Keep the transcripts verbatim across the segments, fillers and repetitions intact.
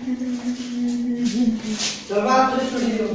चल बात तो छोड़ दियो।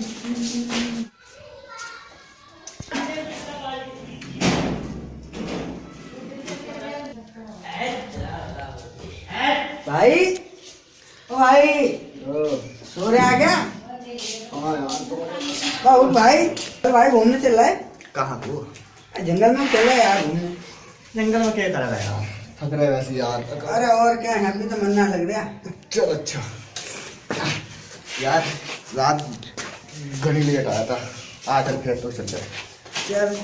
भाई ओ भाई सो रहे आ गया? हाँ यार उठ भाई। भाई घूमने चल रहा है? कहाँ तू? जंगल में चल रहा है यार घूमने। जंगल में क्या कर रहा है यार? थक रहे वैसे यार। अरे और क्या है, अभी तो मन ना लग रहा। चल अच्छा यार, रात घड़ी लेट आया था, आ चल फिर तो चल जाए। चल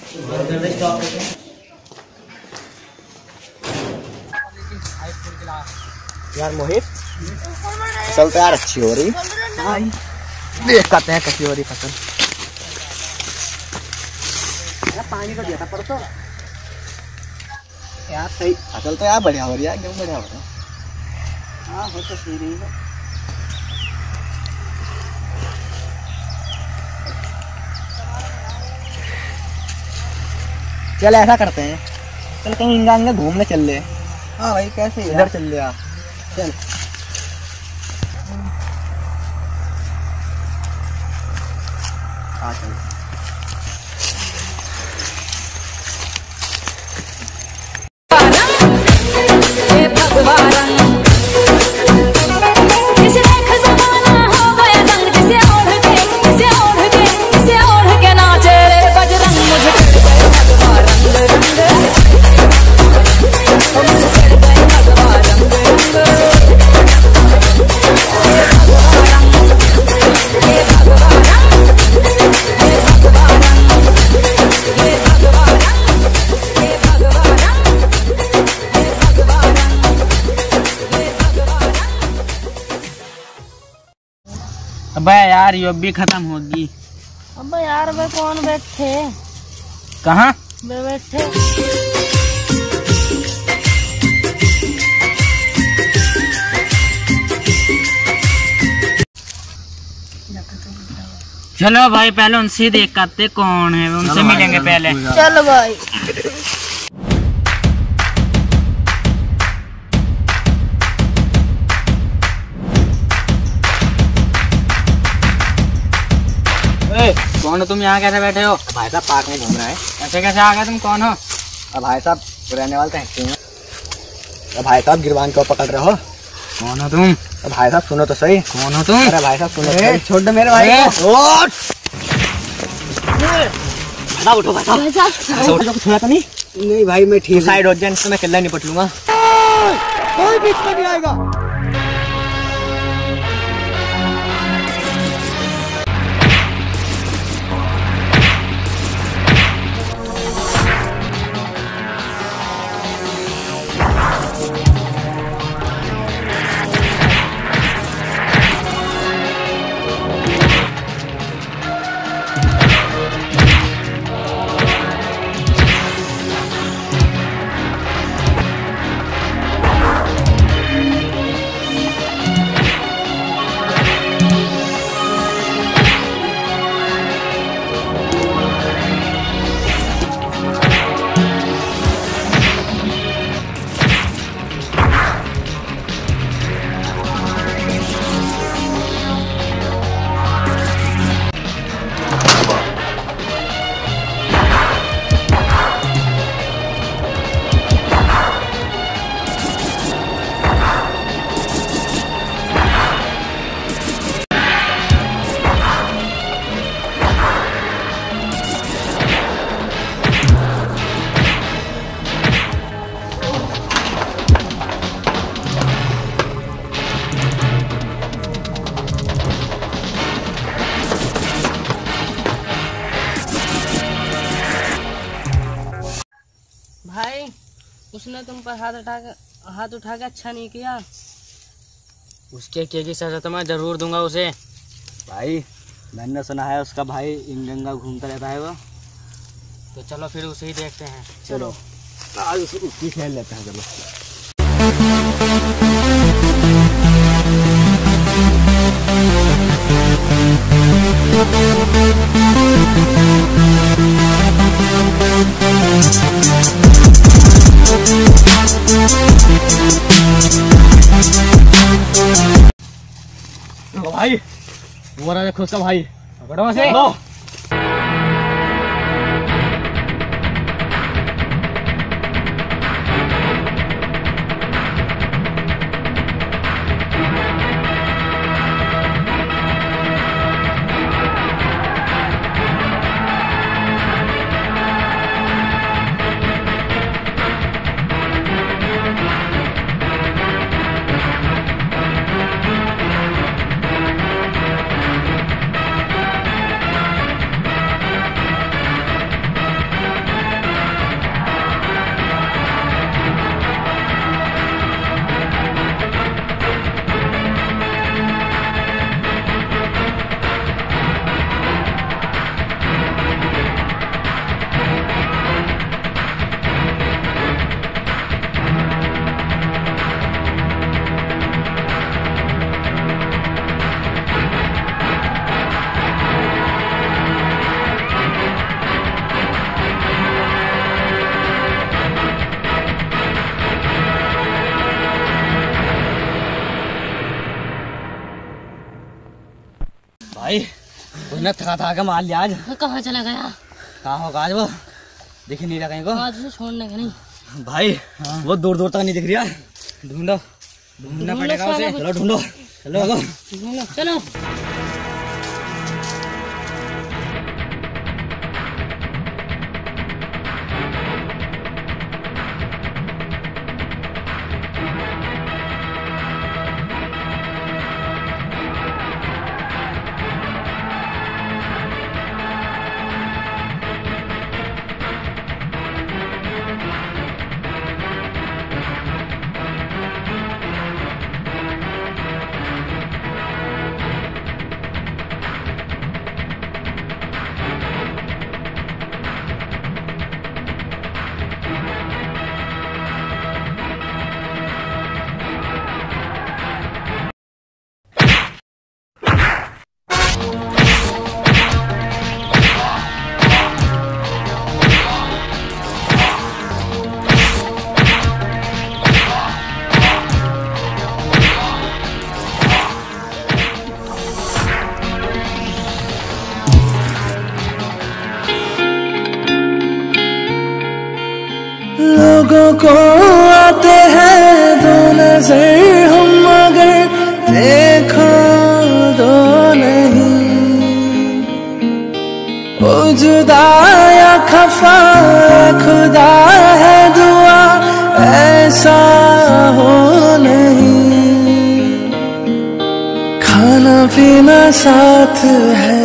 यार मोहित फसल तो यार अच्छी हो रही। हाँ देख करते हैं कैसी हो रही फसल। पानी तो दिया था परसों यार सही फसल तो यार बढ़िया हो रही है, एकदम बढ़िया हो रहा है। हाँ हो तो सही रही है। चल ऐसा करते हैं, चल कहीं इंगा इंगा घूमने चल ले। हाँ भाई कैसे इधर चल ले। चल आ चल। अबे यार ये भी खत्म होगी। अबे यार वे कौन बैठे? कहाँ वे बैठे? चलो भाई पहले उनसे देख करते कौन है, उनसे मिलेंगे पहले। चल भाई। कौन हो तुम, यहाँ कैसे बैठे हो? भाई साहब पार्क में घूम रहा है। ऐसे कैसे आ गए, तुम कौन हो? अब भाई साहब रहने वाले हैं। अब भाई साहब गिरवान को पकड़ रहे हो? कौन हो तुम? अब भाई साहब सुनो तो सही। कौन हो तुम? अरे भाई साहब सुनो तो सही। छोड़ दो मेरे भाई को। उठो भाई साहब। छुड़ा तो नहीं? नहीं भाई मैं ठीक। साइड हो जाए तो मैं किल्ला नहीं पट लूंगा। कोई बीच में नहीं आएगा। भाई उसने तुम पर हाथ उठा के हाथ उठा के अच्छा नहीं किया। उसके के की सजा तो मैं जरूर दूंगा उसे। भाई मैंने सुना है उसका भाई इन गंगा घूमता रहता है वो। तो चलो फिर उसे ही देखते हैं। चलो आज उसकी खेल लेते हैं। चलो भाई वो रहा खुद का भाई, पकड़ो से। भाई उसने थका थका के मार लिया आज। कहाँ चला गया? कहाँ होगा आज वो, दिख ही नहीं रहा कहीं को। आज उसे छोड़ने का नहीं भाई। हाँ। वो दूर दूर तक नहीं दिख रहा, ढूंढो ढूंढना पड़ेगा उसे। चलो ढूंढो, चलो चलो चलो। लोगों को आते हैं दो नजर, हम मगर देखो दो नहीं। ओ जुदा या खफा खुदा है दुआ ऐसा हो नहीं। खाना पीना साथ है,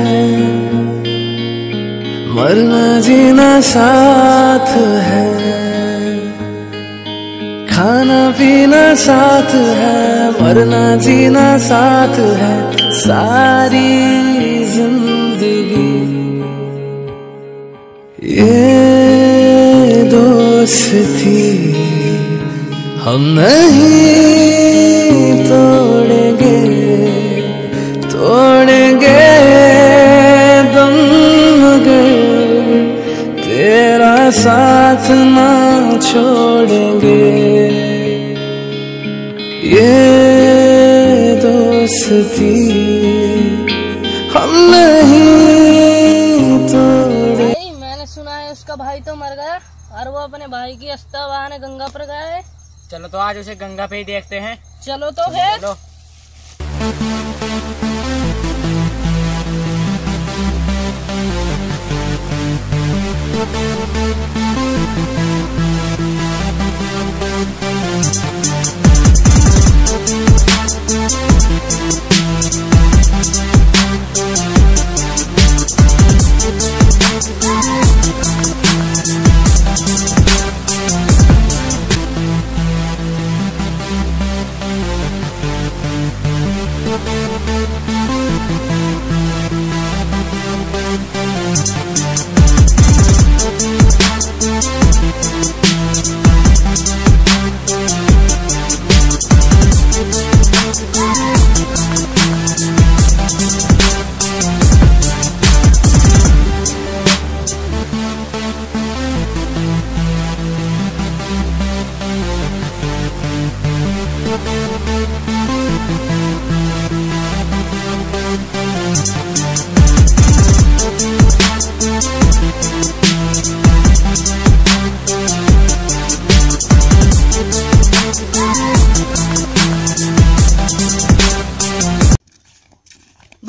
मरना जीना साथ है। खाना पीना साथ है, मरना जीना साथ है। सारी जिंदगी ये दोस्ती हम नहीं तोड़ेंगे, तोड़ेंगे दम मगर तेरा साथ ना छोड़ेंगे। ये दोस्ती हम नहीं तोड़े। मैंने सुना है उसका भाई तो मर गया और वो अपने भाई की अस्थि बहाने गंगा पर गया है। चलो तो आज उसे गंगा पे ही देखते हैं। चलो तो फिर चलो।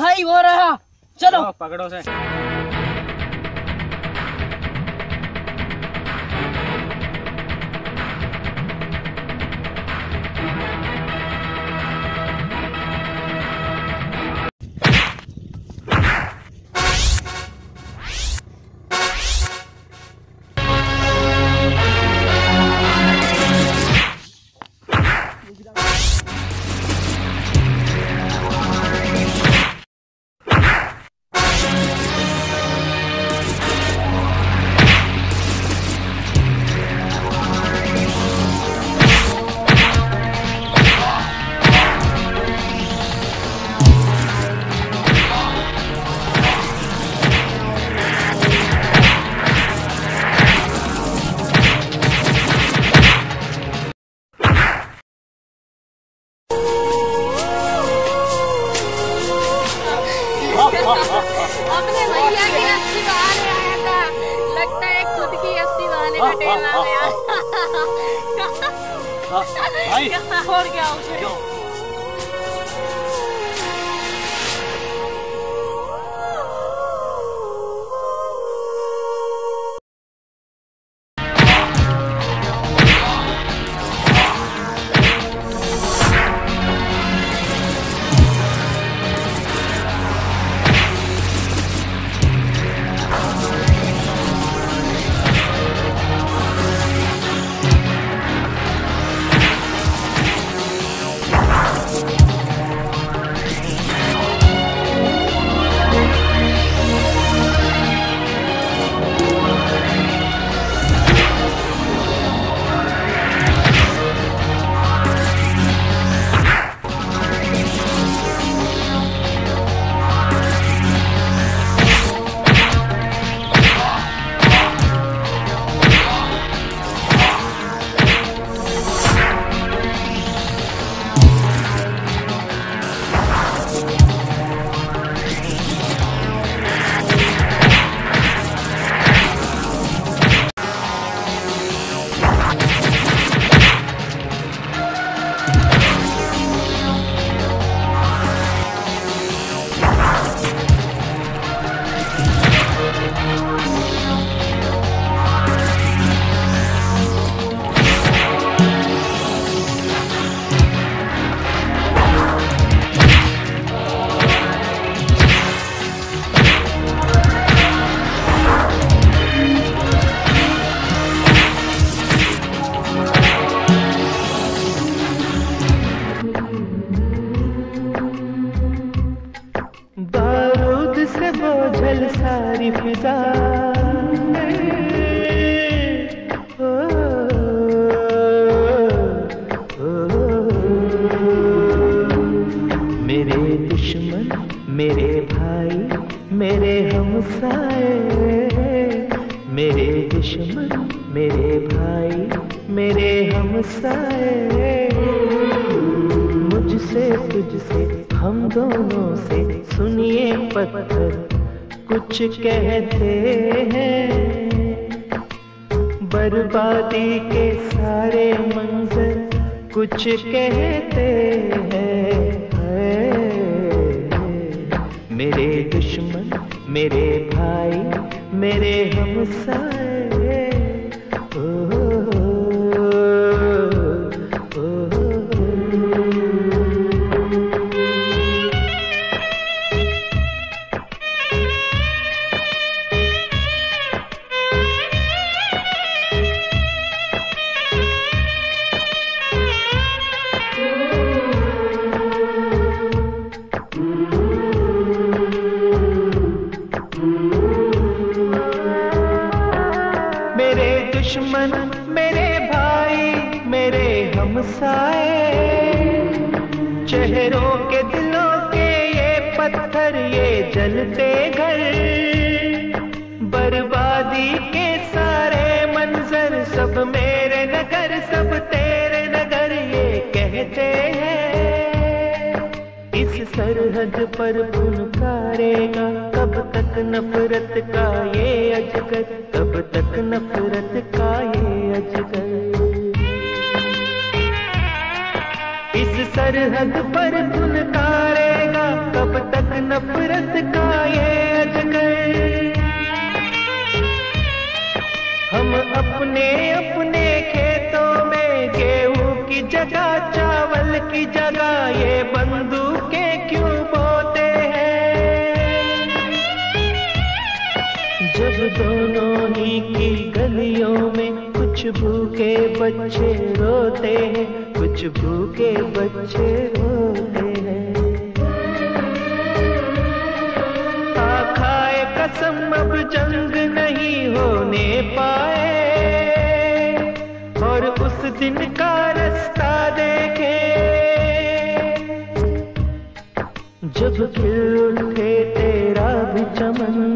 भाई वो रहा, चलो पकड़ो से। अपने भैया की अस्थि बहाने आया था, लगता है खुद की अस्थि बहाने का टेम आ गया। और क्या उसे सारी फिजा ओ, ओ, ओ, मेरे दुश्मन मेरे भाई मेरे हमसाए, मेरे दुश्मन मेरे भाई मेरे हमसाए, मुझसे तुझसे हम दोनों से सुनिए पत्थर कुछ कहते हैं, बर्बादी के सारे मंजर कुछ कहते हैं। मेरे दुश्मन मेरे भाई मेरे हमसाए, दुश्मन मेरे भाई मेरे हमसाए, चेहरों के दिलों के ये पत्थर ये जलते घर, बर्बादी के सारे मंजर सब मेरे नगर सब तेरे नगर ये कहते हैं। इस सरहद पर फुनकारेगा कब तक नफरत का ये अजगर, कब तक नफरत का ये अजगर। इस सरहद पर फुनकारेगा कब तक नफरत अपने अपने खेतों में गेहूं की जगह चावल की जगह ये बंदूकें क्यों बोते हैं। जब दोनों ही की गलियों में कुछ भूखे बच्चे रोते हैं, कुछ भूखे बच्चे रोते हैं। आखाए कसम अब जंग नहीं होने पाए और उस दिन का रास्ता देखे जब खिल उठे तेरा भी चमन,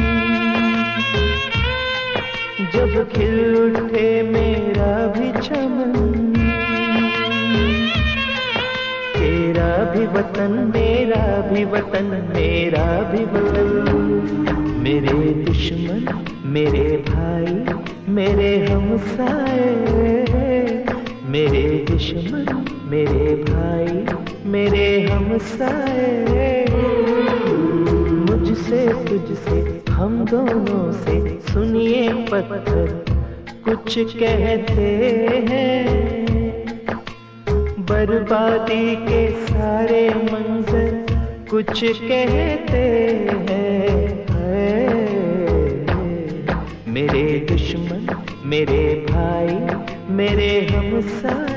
जब खिल उठे मेरा भी चमन। तेरा भी वतन मेरा भी वतन मेरा भी वतन। मेरे दुश्मन मेरे भाई मेरे हमसाए, मेरे दुश्मन मेरे भाई मेरे हमसाए। मुझसे तुझसे हम दोनों से सुनिए पत्थर कुछ कहते हैं। बर्बादी के सारे मंजर कुछ कहते हैं। मेरे दुश्मन मेरे भाई मेरे हमसाए।